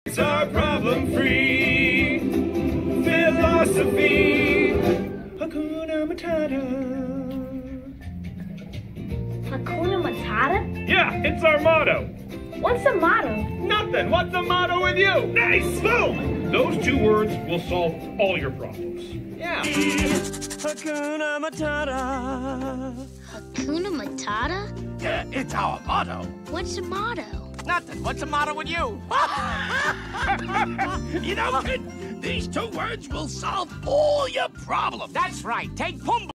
It's our problem-free philosophy. Hakuna Matata. Hakuna Matata? Yeah, it's our motto. What's a motto? Nothing. What's the motto with you? Nice. Boom. Those 2 words will solve all your problems. Yeah. Hakuna Matata. Hakuna Matata? Yeah, it's our motto. What's a motto? Nothing. What's the matter with you? You know, kid, these 2 words will solve all your problems. That's right. Take Pumbaa.